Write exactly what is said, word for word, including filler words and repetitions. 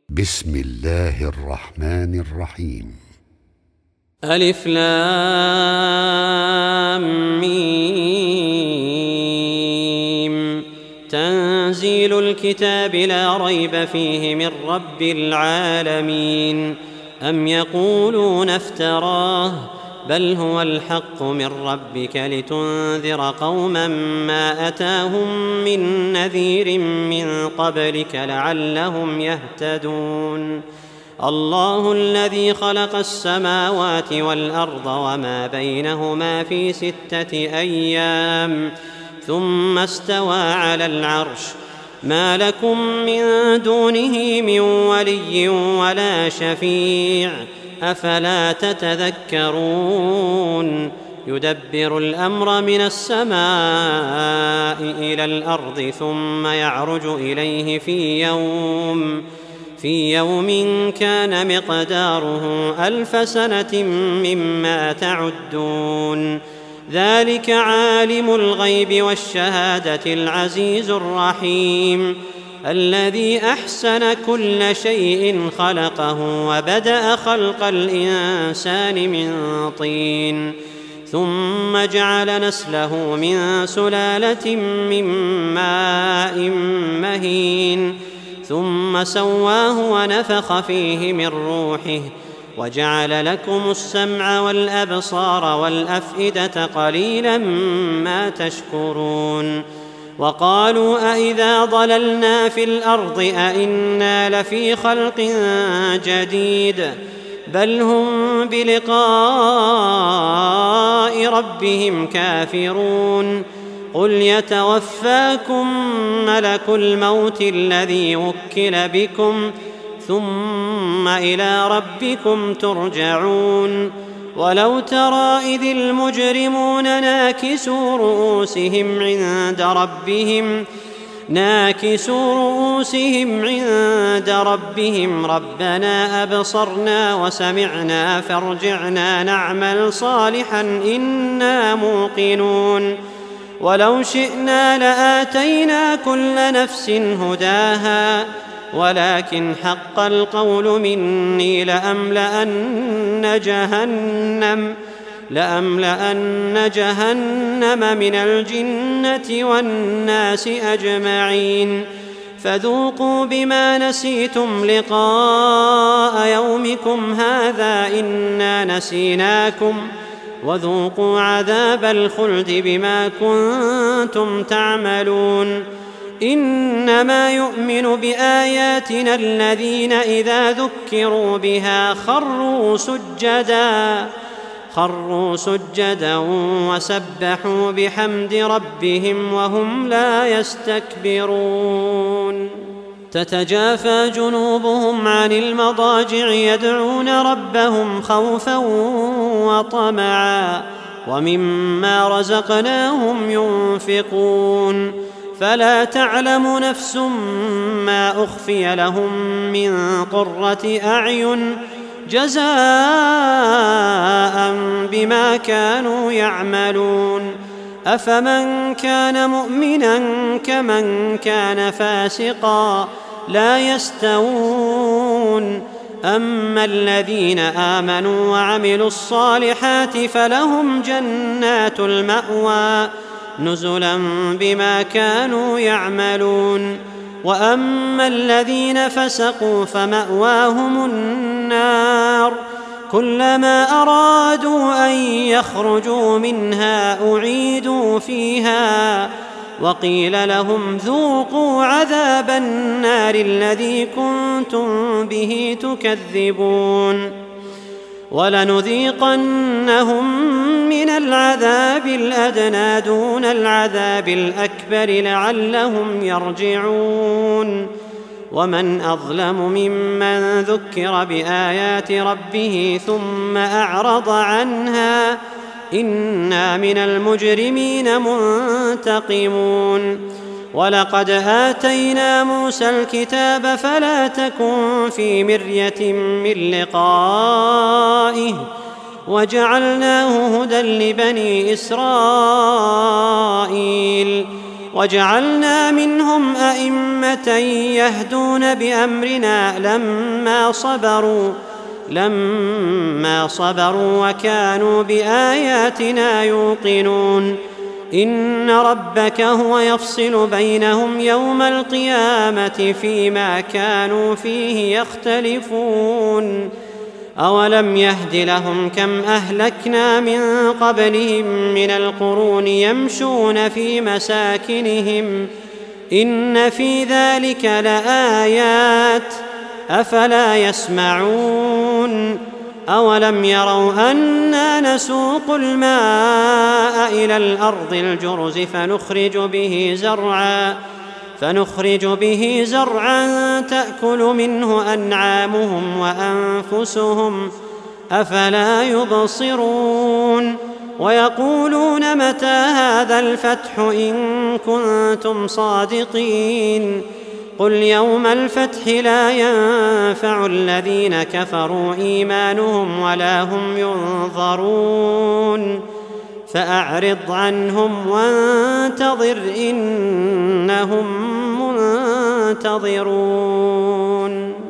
بسم الله الرحمن الرحيم. ألف لام ميم. تنزيل الكتاب لا ريب فيه من رب العالمين. أم يقولون افتراه بل هو الحق من ربك لتنذر قوما ما أتاهم من نذير من قبلك لعلهم يهتدون. الله الذي خلق السماوات والأرض وما بينهما في ستة أيام ثم استوى على العرش. ما لكم من دونه من ولي ولا شفيع أفلا تتذكرون. يدبر الأمر من السماء إلى الأرض ثم يعرج إليه في يوم في يوم كان مقداره ألف سنة مما تعدون. ذلك عالم الغيب والشهادة العزيز الرحيم الذي أحسن كل شيء خلقه وبدأ خلق الإنسان من طين ثم جعل نسله من سلالة من ماء مهين ثم سواه ونفخ فيه من روحه وجعل لكم السمع والأبصار والأفئدة قليلا ما تشكرون. وقالوا أإذا ضللنا في الأرض أإنا لفي خلق جديد بل هم بلقاء ربهم كافرون. قل يتوفاكم ملك الموت الذي وكل بكم ثم إلى ربكم ترجعون. ولو ترى إذ المجرمون ناكسوا رؤوسهم عند ربهم ناكسوا رؤوسهم عند ربهم ربنا أبصرنا وسمعنا فارجعنا نعمل صالحا إنا موقنون. ولو شئنا لآتينا كل نفس هداها ولكن حق القول مني لأملأن جهنم لأملأن جهنم من الجنة والناس أجمعين. فذوقوا بما نسيتم لقاء يومكم هذا إنا نسيناكم وذوقوا عذاب الخلد بما كنتم تعملون. إنما يؤمن بآياتنا الذين إذا ذكروا بها خروا سجدا خروا سجدا وسبحوا بحمد ربهم وهم لا يستكبرون. تتجافى جنوبهم عن المضاجع يدعون ربهم خوفا وطمعا ومما رزقناهم ينفقون. فلا تعلم نفس ما أخفي لهم من قرة أعين جزاء بما كانوا يعملون. أفمن كان مؤمنا كمن كان فاسقا لا يستوون. أما الذين آمنوا وعملوا الصالحات فلهم جنات المأوى نزلا بما كانوا يعملون. وأما الذين فسقوا فمأواهم النار كلما أرادوا أن يخرجوا منها أعيدوا فيها وقيل لهم ذوقوا عذاب النار الذي كنتم به تكذبون. ولنذيقنهم من العذاب الأدنى دون العذاب الأكبر لعلهم يرجعون. ومن أظلم ممن ذكر بآيات ربه ثم أعرض عنها إنا من المجرمين منتقمون. ولقد آتينا موسى الكتاب فلا تكن في مرية من لقائه وجعلناه هدى لبني إسرائيل. وجعلنا منهم أئمة يهدون بأمرنا لما صبروا لما صبروا وكانوا بآياتنا يوقنون إن ربك هو يفصل بينهم يوم القيامة فيما كانوا فيه يختلفون أولم يهد لهم كم أهلكنا من قبلهم من القرون يمشون في مساكنهم إن في ذلك لآيات أفلا يسمعون أولم يروا أنا نسوق الماء إلى الأرض الجرز فنخرج به زرعا فنخرج به زرعا تأكل منه أنعامهم وأنفسهم أفلا يبصرون ويقولون متى هذا الفتح إن كنتم صادقين قل يوم الفتح لا ينفع الذين كفروا إيمانهم ولا هم ينظرون فأعرض عنهم وانتظر إنهم منتظرون.